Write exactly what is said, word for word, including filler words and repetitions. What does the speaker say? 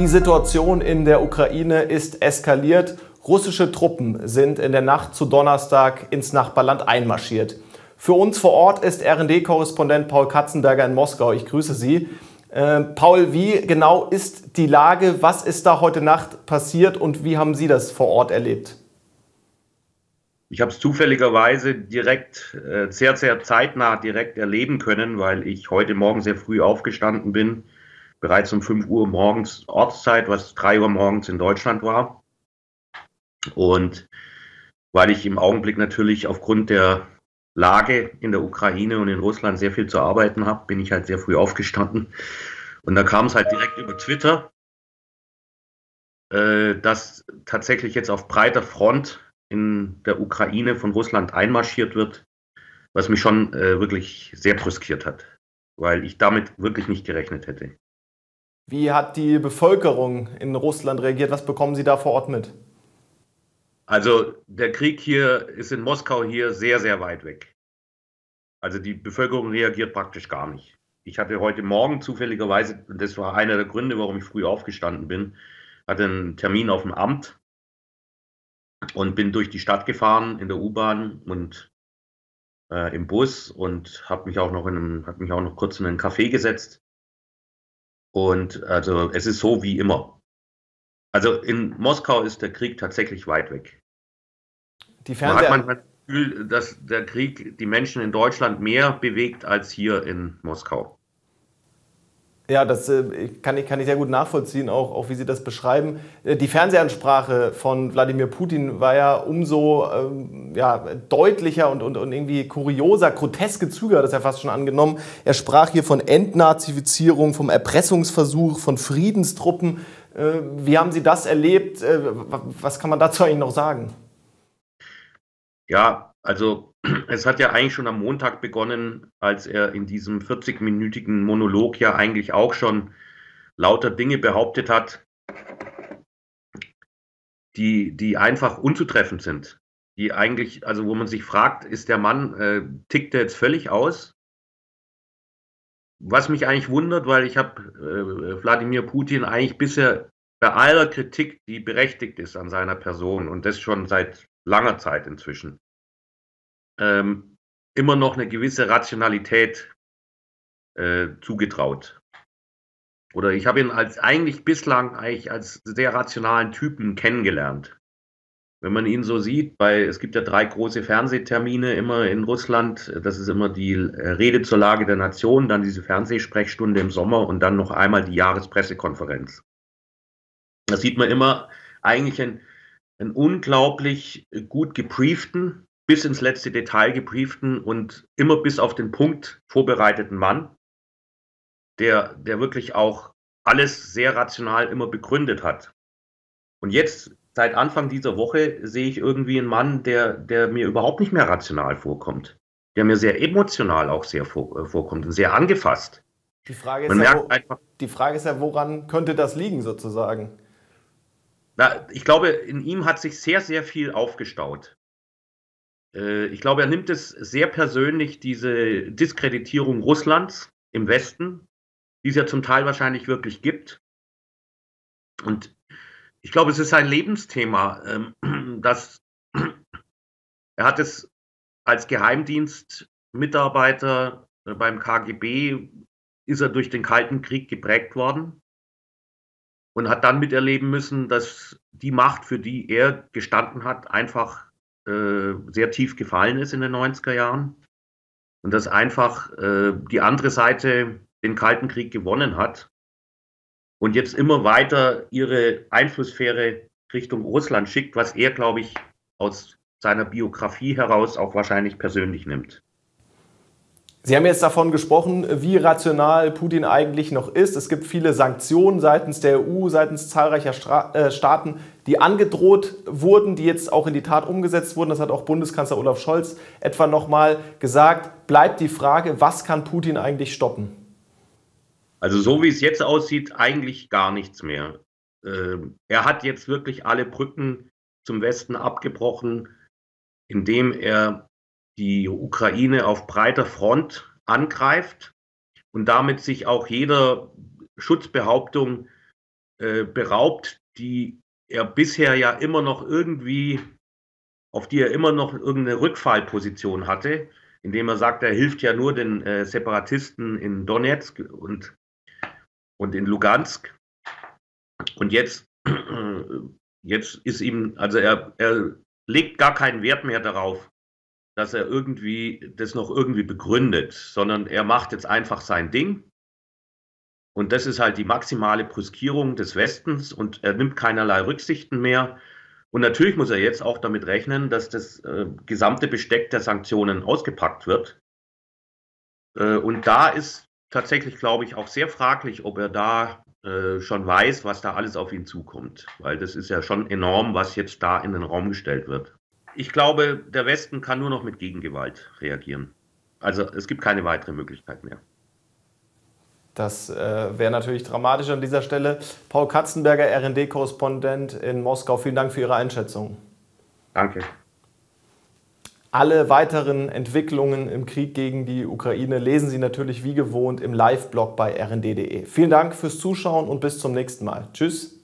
Die Situation in der Ukraine ist eskaliert. Russische Truppen sind in der Nacht zu Donnerstag ins Nachbarland einmarschiert. Für uns vor Ort ist R und D-Korrespondent Paul Katzenberger in Moskau. Ich grüße Sie. Äh, Paul, wie genau ist die Lage? Was ist da heute Nacht passiert und wie haben Sie das vor Ort erlebt? Ich habe es zufälligerweise direkt, äh, sehr, sehr zeitnah direkt erleben können, weil ich heute Morgen sehr früh aufgestanden bin. Bereits um fünf Uhr morgens Ortszeit, was drei Uhr morgens in Deutschland war. Und weil ich im Augenblick natürlich aufgrund der Lage in der Ukraine und in Russland sehr viel zu arbeiten habe, bin ich halt sehr früh aufgestanden. Und da kam es halt direkt über Twitter, äh, dass tatsächlich jetzt auf breiter Front in der Ukraine von Russland einmarschiert wird, was mich schon äh, wirklich sehr brüskiert hat, weil ich damit wirklich nicht gerechnet hätte. Wie hat die Bevölkerung in Russland reagiert? Was bekommen Sie da vor Ort mit? Also der Krieg hier ist in Moskau hier sehr, sehr weit weg. Also die Bevölkerung reagiert praktisch gar nicht. Ich hatte heute Morgen zufälligerweise, und das war einer der Gründe, warum ich früh aufgestanden bin, hatte einen Termin auf dem Amt und bin durch die Stadt gefahren in der U-Bahn und äh, im Bus und habe mich auch noch in einem, habe mich auch noch kurz in einen Café gesetzt. Und also es ist so wie immer. Also in Moskau ist der Krieg tatsächlich weit weg. Die Man hat manchmal das Gefühl, dass der Krieg die Menschen in Deutschland mehr bewegt als hier in Moskau. Ja, das äh, kann, ich, kann ich sehr gut nachvollziehen, auch, auch wie Sie das beschreiben. Äh, die Fernsehansprache von Wladimir Putin war ja umso ähm, ja, deutlicher und, und, und irgendwie kurioser, groteske Züge hat es ja fast schon angenommen. Er sprach hier von Entnazifizierung, vom Erpressungsversuch, von Friedenstruppen. Äh, wie haben Sie das erlebt? Äh, was kann man dazu eigentlich noch sagen? Ja, also es hat ja eigentlich schon am Montag begonnen, als er in diesem vierzig-minütigen Monolog ja eigentlich auch schon lauter Dinge behauptet hat, die, die einfach unzutreffend sind. Die eigentlich, also wo man sich fragt, ist der Mann, äh, tickt der jetzt völlig aus? Was mich eigentlich wundert, weil ich habe äh, Wladimir Putin eigentlich bisher bei aller Kritik, die berechtigt ist an seiner Person, und das schon seit langer Zeit inzwischen, ähm, immer noch eine gewisse Rationalität äh, zugetraut. Oder ich habe ihn als eigentlich bislang eigentlich als sehr rationalen Typen kennengelernt. Wenn man ihn so sieht, bei, es gibt ja drei große Fernsehtermine immer in Russland. Das ist immer die Rede zur Lage der Nation, dann diese Fernsehsprechstunde im Sommer und dann noch einmal die Jahrespressekonferenz. Da sieht man immer eigentlich einen, einen unglaublich gut gebrieften, bis ins letzte Detail gebrieften und immer bis auf den Punkt vorbereiteten Mann, der, der wirklich auch alles sehr rational immer begründet hat. Und jetzt, seit Anfang dieser Woche, sehe ich irgendwie einen Mann, der, der mir überhaupt nicht mehr rational vorkommt, der mir sehr emotional auch sehr vor, äh, vorkommt und sehr angefasst. Die Frage ist Man ja, merkt wo, einfach, die Frage ist ja, woran könnte das liegen sozusagen? na, ich glaube, in ihm hat sich sehr, sehr viel aufgestaut. Äh, ich glaube, er nimmt es sehr persönlich, diese Diskreditierung Russlands im Westen, die es ja zum Teil wahrscheinlich wirklich gibt. Und ich glaube, es ist ein Lebensthema, ähm, dass er hat es als Geheimdienstmitarbeiter äh, beim K G B, ist er durch den Kalten Krieg geprägt worden und hat dann miterleben müssen, dass die Macht, für die er gestanden hat, einfach äh, sehr tief gefallen ist in den neunziger Jahren und dass einfach äh, die andere Seite den Kalten Krieg gewonnen hat und jetzt immer weiter ihre Einflusssphäre Richtung Russland schickt, was er, glaube ich, aus seiner Biografie heraus auch wahrscheinlich persönlich nimmt. Sie haben jetzt davon gesprochen, wie rational Putin eigentlich noch ist. Es gibt viele Sanktionen seitens der E U, seitens zahlreicher Stra- äh, Staaten, die angedroht wurden, die jetzt auch in die Tat umgesetzt wurden. Das hat auch Bundeskanzler Olaf Scholz etwa nochmal gesagt. Bleibt die Frage, was kann Putin eigentlich stoppen? Also so wie es jetzt aussieht, eigentlich gar nichts mehr. Ähm, er hat jetzt wirklich alle Brücken zum Westen abgebrochen, indem er die Ukraine auf breiter Front angreift und damit sich auch jeder Schutzbehauptung äh, beraubt, die er bisher ja immer noch irgendwie, auf die er immer noch irgendeine Rückfallposition hatte, indem er sagt, er hilft ja nur den äh, Separatisten in Donetsk und, und in Lugansk. Und jetzt, jetzt ist ihm, also er, er legt gar keinen Wert mehr darauf, dass er irgendwie das noch irgendwie begründet, sondern er macht jetzt einfach sein Ding. Und das ist halt die maximale Brüskierung des Westens und er nimmt keinerlei Rücksichten mehr. Und natürlich muss er jetzt auch damit rechnen, dass das äh, gesamte Besteck der Sanktionen ausgepackt wird. Äh, und da ist tatsächlich, glaube ich, auch sehr fraglich, ob er da äh, schon weiß, was da alles auf ihn zukommt. Weil das ist ja schon enorm, was jetzt da in den Raum gestellt wird. Ich glaube, der Westen kann nur noch mit Gegengewalt reagieren. Also es gibt keine weitere Möglichkeit mehr. Das äh, wäre natürlich dramatisch an dieser Stelle. Paul Katzenberger, R und D-Korrespondent in Moskau, vielen Dank für Ihre Einschätzung. Danke. Alle weiteren Entwicklungen im Krieg gegen die Ukraine lesen Sie natürlich wie gewohnt im Live-Blog bei R N D punkt de. Vielen Dank fürs Zuschauen und bis zum nächsten Mal. Tschüss.